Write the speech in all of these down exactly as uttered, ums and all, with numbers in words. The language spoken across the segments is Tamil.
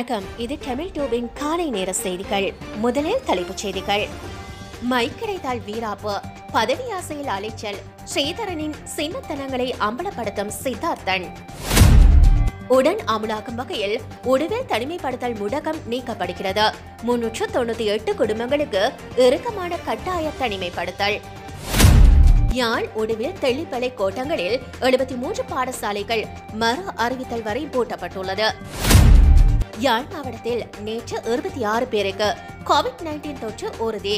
வணக்கம். இது தமிழ் டியூபின் காலை நேர செய்திகள். முதலில் தலைப்புச் செய்திகள். மைக் கிடைத்தால் வீராப்பு, பதவி ஆசையில் அலைச்சல், ஸ்ரீதரனின் சின்னத்தனங்களை அம்பலப்படுத்தும் சித்தார்த்தன். உடன் அமலாக்கும் வகையில் உடுவில் தனிமைப்படுத்தல் முடக்கம் நீக்கப்படுகிறது. முன்னூற்று தொண்ணூத்தி எட்டு குடும்பங்களுக்கு இறுக்கமான கட்டாய தனிமைப்படுத்தல். யாழ் உடுவில் தெள்ளிப்பளை கோட்டங்களில் எழுபத்தி மூன்று பாடசாலைகள் மறு அறிவித்தல் வரை பூட்டப்பட்டுள்ளது. யாழ் மாவட்டத்தில் நேற்று இருபத்தி ஆறு பேருக்கு கோவிட் நைன்டீன் தொற்று உறுதி.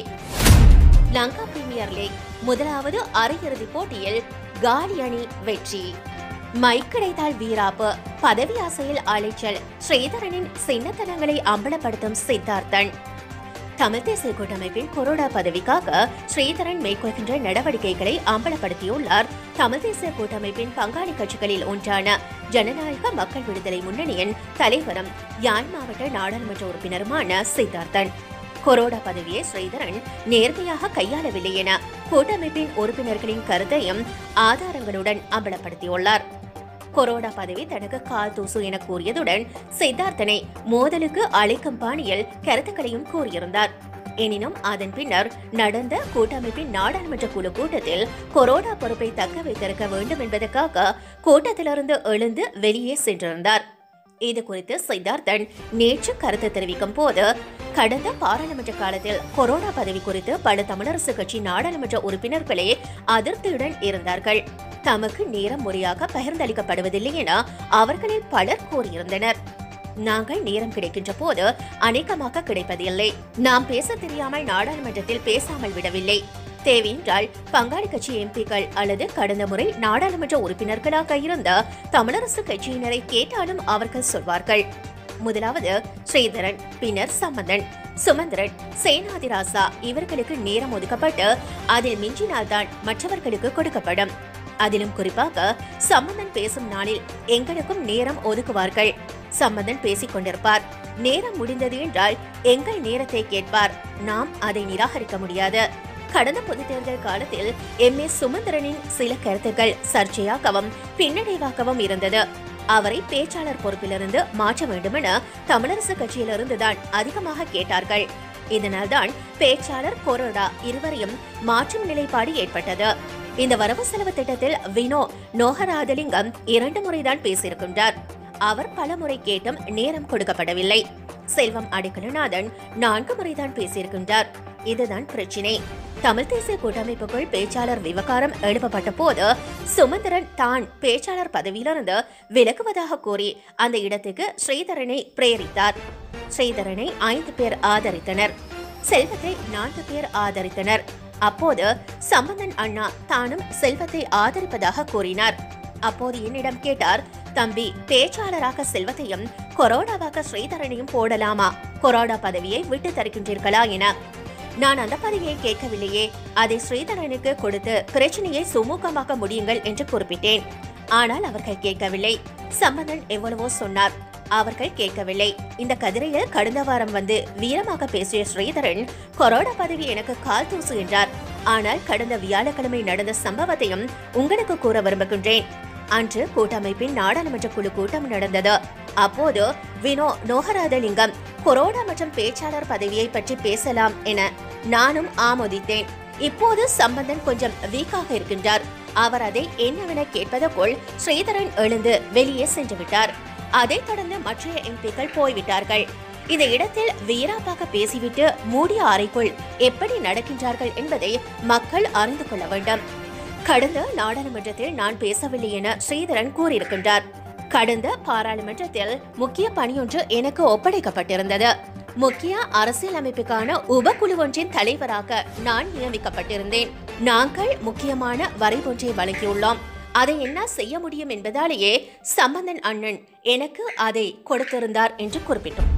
லங்கா பிரீமியர் லீக் முதலாவது அரையிறுதிப் போட்டியில் காலி அணி வெற்றி. மைக் கிடைத்தால் வீராப்பு, பதவி ஆசையில் அலைச்சல், ஸ்ரீதரனின் சின்னத்தனங்களை அம்பலப்படுத்தும் சித்தார்த்தன். தமிழ் தேசிய கூட்டமைப்பின் கொரோனா பதவிக்காக ஸ்ரீதரன் மேற்கொள்கின்ற நடவடிக்கைகளை அம்பலப்படுத்தியுள்ளார். தமிழ் தேசிய கூட்டமைப்பின் பங்காளி கட்சிகளில் ஒன்றான ஜனநாயக மக்கள் விடுதலை முன்னணியின் தலைவரும் யாழ் மாவட்ட நாடாளுமன்ற உறுப்பினருமான சித்தார்த்தன். கொரோனா பதவியை ஸ்ரீதரன் நேர்மையாக கையாளவில்லை என கூட்டமைப்பின் உறுப்பினர்களின் கருத்தையும் ஆதாரங்களுடன் அம்பலப்படுத்தியுள்ளார். கொரோனா பதவி தனக்கு கால் தூசு என கூறியதுடன் சித்தார்த்தனை மோதலுக்கு அழைக்கும் பாணியில் கருத்துக்களையும் கூறியிருந்தார். எனினும் அதன் பின்னர் நடந்த கூட்டமைப்பின் நாடாளுமன்ற குழு கூட்டத்தில் கொரோனா பொறுப்பை தக்க வைத்திருக்க வேண்டும் என்பதற்காக கூட்டத்திலிருந்து எழுந்து வெளியே சென்றிருந்தார். இது குறித்து சித்தார்த்தன் நேற்று கருத்து தெரிவிக்கும் போது, கடந்த பாராளுமன்ற காலத்தில் கொரோனா பதவி குறித்து பல தமிழரசு கட்சி நாடாளுமன்ற உறுப்பினர்களே அதிருப்தியுடன் இருந்தார்கள். தமக்கு நேரம் முறையாக பகிர்ந்தளிக்கப்படுவதில்லை என அவர்களில் பலர் கூறியிருந்தனர். நாங்கள் நேரம் கிடைக்கின்ற போது அநேகமாக கிடைப்பதில்லை. நாம் பேச தெரியாமல் நாடாளுமன்றத்தில் பேசாமல் விடவில்லை. தேவையென்றால் பங்காளி கட்சி எம்பிக்கள் அல்லது கடந்த முறை நாடாளுமன்ற உறுப்பினர்களாக இருந்த தமிழரசு கட்சியினரை கேட்டாலும் அவர்கள் சொல்வார்கள். முதலாவது ஸ்ரீதரன், பின்னர் சம்பந்தன், சுமந்திரன், சேனாதிராசா இவர்களுக்கு நேரம் ஒதுக்கப்பட்டு அதில் மிஞ்சினால்தான் மற்றவர்களுக்கு கொடுக்கப்படும். அதிலும் குறிப்பாக சம்பந்தன் பேசும் நாளில் எங்களுக்கும் நேரம் ஒதுக்குவார்கள். சம்பந்தன் பேசிக் கொண்டிருப்பார். நேரம் முடிந்தது என்றால் எங்கள் நேரத்தை கேட்பார். நாம் அதை நிராகரிக்க முடியாது. கடந்த பொதுத் தேர்தல் காலத்தில் எம் ஏ சுமந்திரனின் சில கருத்துக்கள் சர்ச்சையாகவும் பின்னடைவாகவும் இருந்தது. அவரை பேச்சாளர் பொறுப்பிலிருந்து மாற்ற வேண்டுமென தமிழரசு கட்சியிலிருந்துதான் அதிகமாக கேட்டார்கள். இதனால்தான் பேச்சாளர் கொரோனா இருவரையும் மாற்றும் நிலைப்பாடு ஏற்பட்டது. இந்த வரவு செலவு திட்டத்தில் வினோ நோகராதலிங்கம் இரண்டு முறைதான் பேசியிருக்கின்றார். அவர் பல முறை கேட்டும் நேரம் கொடுக்கப்படவில்லை. செல்வம் அடைக்கலநாதன் நான்கு முறைதான் பேசியிருக்கின்றார். இதுதான் பிரச்சினை. தமிழ் தேசிய கூட்டமைப்புக்குள் பேச்சாளர் விவகாரம் எழுப்பப்பட்ட போது சுமந்திரன் தான் பேச்சாளர் பதவியிலிருந்து விலகுவதாக கூறி அந்த இடத்துக்கு ஸ்ரீதரனை பிரேரித்தார். ஸ்ரீதரனை ஐந்து பேர் ஆதரித்தனர். செல்வத்தை நான்கு பேர் ஆதரித்தனர். அப்போது சம்பந்தன் அண்ணா தானும் செல்வத்தை ஆதரிப்பதாக கூறினார். அப்போது என்னிடம் கேட்டார், தம்பி, பேச்சாளராக செல்வத்தையும் கொரோனாவாக ஸ்ரீதரனையும் போடலாமா? கொரோனா பதவியை விட்டு தருகின்றீர்களா என. நான் அந்த பதவியை கேட்கவில்லையே, அதை ஸ்ரீதரனுக்கு கொடுத்து பிரச்சனையை சுமூகமாக்க முடியுங்கள் என்று குறிப்பிட்டேன். ஆனால் அவர்கள் கேட்கவில்லை. சம்பந்தன் எவ்வளவோ சொன்னார், அவர்கள் கேட்கவில்லை. இந்த கதிரையில் கடந்த வாரம் வந்து வீரமாக பேசிய ஸ்ரீதரன் கொரோனா பதவி எனக்கு கால் தூசு என்றார். ஆனால் கடந்த வியாழக்கிழமை நடந்த சம்பவத்தையும் உங்களுக்கு கூற விரும்புகின்றேன். அன்று கூட்டமைப்பின் நாடாளுமன்ற குழு கூட்டம் நடந்தது. அப்போது வினோ நோகராதலிங்கம் கொரோனா மற்றும் பேச்சாளர் பதவியை பற்றி பேசலாம் என நானும் ஆமோதித்தேன். இப்போது சம்பந்தன் கொஞ்சம் வீக்காக இருக்கின்றார். அவர் அதை என்னவென கேட்பதற்குள் ஸ்ரீதரன் எழுந்து வெளியே சென்று விட்டார். அதைத் தொடர்ந்து மற்ற எம்பிக்கள் போய்விட்டார்கள். இந்த இடத்தில் வீராப்பாக பேசிவிட்டு மூடிய அறைக்குள் எப்படி நடக்கின்றார்கள் என்பதை மக்கள் அறிந்து கொள்ள வேண்டும். கடந்த நாடாளுமன்றத்தில் நான் பேசவில்லை என ஸ்ரீதரன் கூறியிருக்கின்றார். கடந்த பாராளுமன்றத்தில் முக்கிய பணியொன்று எனக்கு ஒப்படைக்கப்பட்டிருந்தது. முக்கிய அரசியல் அமைப்புக்கான உபக்குழு ஒன்றின் தலைவராக நான் நியமிக்கப்பட்டிருந்தேன். நாங்கள் முக்கியமான வரைவொன்றை வழங்கியுள்ளோம். அதை என்ன செய்ய முடியும் என்பதாலேயே சம்பந்தன் அண்ணன் எனக்கு அதை கொடுத்திருந்தார் என்று குறிப்பிட்டோம்.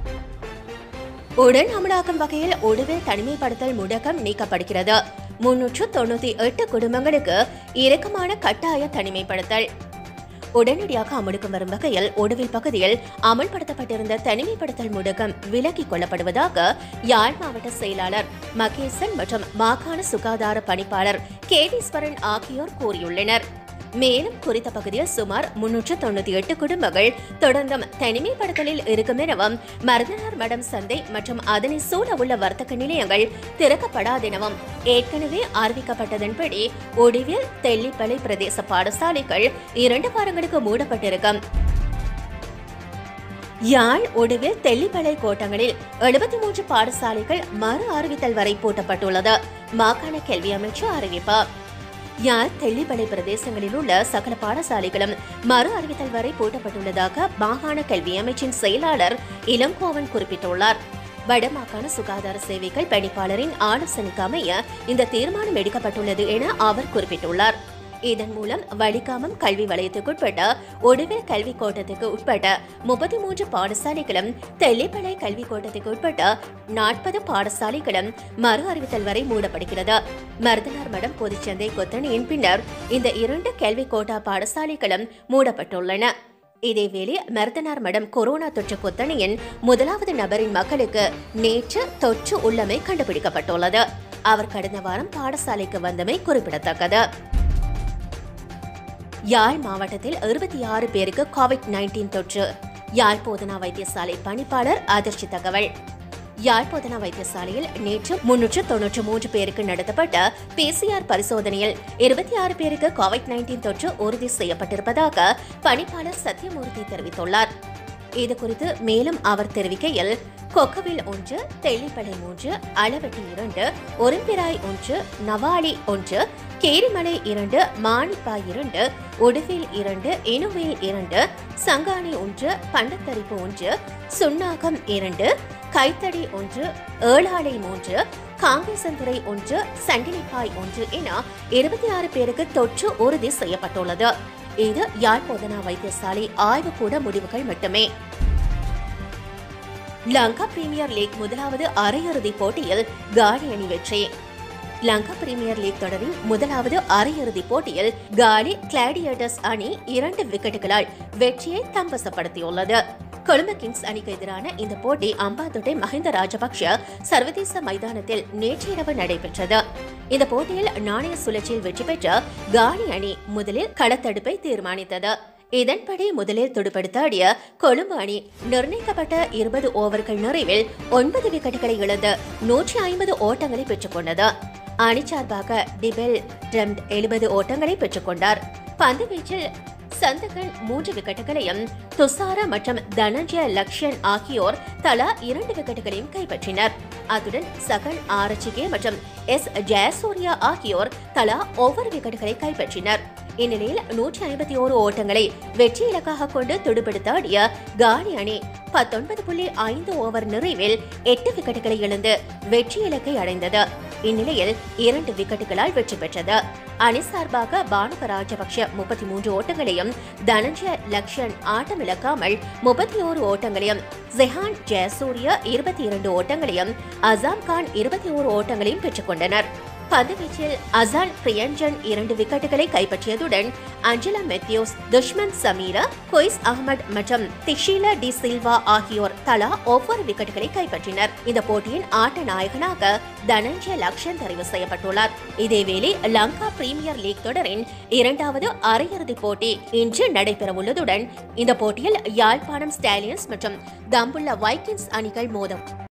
உடன் அமலாக்கும் வகையில் உடுவில் தனிமைப்படுத்தல் முடக்கம் நீக்கப்படுகிறது. முன்னூற்று தொண்ணூத்தி எட்டு குடும்பங்களுக்கு இறுக்கமான கட்டாய தனிமைப்படுத்தல். உடனடியாக அமலுக்கு வரும் வகையில் உடுவில் பகுதியில் அமல்படுத்தப்பட்டிருந்த தனிமைப்படுத்தல் முடக்கம் விலக்கிக் கொள்ளப்படுவதாக யாழ் மாவட்ட செயலாளர் மகேசன் மற்றும் மாகாண சுகாதார பணிப்பாளர் கேடீஸ்வரன் ஆகியோர் கூறியுள்ளனர். மேலும் குறித்த பகுதியில் சுமார் முன்னூற்று தொண்ணூத்தி எட்டு குடும்பங்கள் தொடர்ந்தும் தனிமைப்படுத்தலில் இருக்கும் எனவும் மருதனார் மடம் சந்தை மற்றும் அதனை சூழ உள்ள வர்த்தக நிலையங்கள் திறக்கப்படாதெனவும் ஏற்கனவே அறிவிக்கப்பட்டதன்படி ஒடிவில் தெல்லிப்பளை பிரதேச பாடசாலைகள் இரண்டு வாரங்களுக்கு மூடப்பட்டிருக்கும். யாழ் ஒடுவில் தெல்லிப்பளை கோட்டங்களில் எழுபத்தி மூன்று பாடசாலைகள் மறு அறிவித்தல் வரை பூட்டப்பட்டுள்ளது. மாகாண கல்வி அமைச்சு அறிவிப்பு. யாழ் தெல்லிப்பளை பிரதேசங்களில் உள்ள சகல பாடசாலைகளும் மறு அறிவித்தல் வரை பூட்டப்பட்டுள்ளதாக மாகாண கல்வி அமைச்சின் செயலாளர் இளங்கோவன் குறிப்பிட்டுள்ளார். வடமாகாண சுகாதார சேவைகள் பணிப்பாளரின் ஆலோசனைக்கு அமைய இந்த தீர்மானம் எடுக்கப்பட்டுள்ளது என அவர் குறிப்பிட்டுள்ளார். இதன் மூலம் வலிகாமம் கல்வி வலயத்துக்குட்பட்ட ஒடுவில் கல்வி கோட்டத்துக்கு உட்பட்ட முப்பத்தி மூன்று பாடசாலைகளும் தெல்லிப்பளை கல்வி கோட்டத்துக்கு உட்பட்ட நாற்பது பாடசாலைகளும் மறு அறிவித்தல் வரை மூடப்படுகிறது. மருதனார் மடம் பொதுச்சந்தை கொத்தணியின் பின்னர் இந்த இரண்டு கல்வி கோட்டா பாடசாலைகளும் மூடப்பட்டுள்ளன. இதேவேளை மருதனார் மடம் கொரோனா தொற்று கொத்தணியின் முதலாவது நபரின் மக்களுக்கு நேற்று தொற்று உள்ளமை கண்டுபிடிக்கப்பட்டுள்ளது. அவர் கடந்த வாரம் பாடசாலைக்கு வந்தமை குறிப்பிடத்தக்கது. யாழ் மாவட்டத்தில் இருபத்தி ஆறு பேருக்கு கோவிட் நைன்டீன் தொற்று. யாழ் போதனா வைத்தியசாலை பணிப்பாளர் அதிர்ச்சி தகவல். யாழ் போதனா வைத்தியசாலையில் நேற்று முன்னூற்று தொன்னூற்று மூன்று பேருக்கு நடத்தப்பட்ட பிசிஆர் பரிசோதனையில் இருபத்தி ஆறு பேருக்கு கோவிட் நைன்டீன் தொற்று உறுதி செய்யப்பட்டிருப்பதாக பணிப்பாளர் சத்யமூர்த்தி தெரிவித்துள்ளார். இதுகுறித்து மேலும் அவர் தெரிவிக்கையில் கொக்கவில் ஒன்று, தெல்லிப்பளை மூன்று, அளவெட்டி இரண்டு, ஒரும்பிராய் ஒன்று, நவாலி ஒன்று, கேரிமலை இரண்டு, மானிப்பாய் இரண்டு, ஒடுவில் இரண்டு, இனுவில் இரண்டு, சங்கானி ஒன்று, பண்டத்தரிப்பு ஒன்று, சுன்னாகம் இரண்டு, கைத்தடி ஒன்று, ஏழாலை மூன்று, காங்கேசன்துறை ஒன்று, சண்டிலிப்பாய் ஒன்று என இருபத்தி ஆறு பேருக்கு தொற்று உறுதி செய்யப்பட்டுள்ளது. இது யாழ் போதனா வைத்தியசாலை ஆய்வுக்கூட முடிவுகள் மட்டுமே. லங்கா பிரீமியர் லீக் முதலாவது அரையிறுதிப் போட்டியில் காலி அணி வெற்றி. லங்கா பிரீமியர் லீக் தொடரின் முதலாவது அரையிறுதிப் போட்டியில் காலி கிளாடியேட்டர்ஸ் அணி இரண்டு விக்கெட்டுகளால் வெற்றியை தம்பசப்படுத்தியுள்ளது. கொழும்பு கிங்ஸ் அணிக்கு எதிரான இந்த போட்டி அம்பாந்தோட்டை மஹிந்த ராஜபக்ஷ சர்வதேச மைதானத்தில் நேற்றிரவு நடைபெற்றது. இந்த போட்டியில் நாணய சுழற்சியில் வெற்றி பெற்ற காலி அணி முதலில் களத்தடுப்பை தீர்மானித்தது. இதன்படி முதலில் துடுப்படுத்தாடிய கொழும்பு அணி நிர்ணயிக்கப்பட்ட இருபது ஓவர்கள் நிறைவில் ஒன்பது விக்கெட்டுகளை இழந்து நூற்றி ஐம்பது ஓட்டங்களை பெற்றுக் கொண்டது. அணி சார்பாக டிபெல் டெம்ட் எழுபது ஓட்டங்களை பெற்றுக் கொண்டார். பந்து வீச்சில் சந்தகன் மூன்று விக்கெட்டுகளையும் துசார மற்றும் தனஞ்சய லக்ஷன் ஆகியோர் தலா இரண்டு விக்கெட்டுகளையும் கைப்பற்றினர். அத்துடன் சகன் ஆரச்சிகே மற்றும் எஸ் ஜெயசூர்யா ஆகியோர் தலா ஒவ்வொரு விக்கெட்டுகளை கைப்பற்றினர். இந்நிலையில் நூற்றி ஐம்பத்தி ஓரு ஓட்டங்களை வெற்றி இலக்காக கொண்டு துடுப்படுத்தாடிய காலி அணி பத்தொன்பது புள்ளி ஐந்து ஓவர் நிறைவில் எட்டு விக்கெட்டுகளை இழந்து வெற்றி இலக்கை அடைந்தது. இந்நிலையில் இரண்டு விக்கெட்டுகளால் வெற்றி பெற்றது. அணி சார்பாக பானுக ராஜபக்ஷ முப்பத்தி மூன்று ஓட்டங்களையும் தனஞ்சய லக்ஷன் ஆட்டமிழக்காமல் முப்பத்தி ஓரு ஓட்டங்களையும் ஜெஹான் ஜெயசூர்யா இருபத்தி இரண்டு ஓட்டங்களையும் அசாம் கான் இருபத்தி ஓரு ஓட்டங்களையும் பெற்றுக் கொண்டனர். பந்துவீச்சில் அசான் பிரியஞ்சன் இரண்டு விக்கெட்டுகளை கைப்பற்றியதுடன் அஞ்சலா மெத்யூஸ், துஷ்மன் சமீரா, கொய்ஸ் அகமது மற்றும் திஷிலா டி சில்வா ஆகியோர் தலா ஒவ்வொரு விக்கெட்டுகளை கைப்பற்றினர். இந்த போட்டியின் ஆட்ட நாயகனாக தனஞ்சய லக்ஷன் தெரிவு செய்யப்பட்டுள்ளார். இதேவேளை லங்கா பிரீமியர் லீக் தொடரின் இரண்டாவது அரையிறுதிப் போட்டி இன்று நடைபெறவுள்ளதுடன் இந்த போட்டியில் யாழ்ப்பாணம் ஸ்டாலியன்ஸ் மற்றும் தம்புள்ள வைக்கிங்ஸ் அணிகள் மோதும்.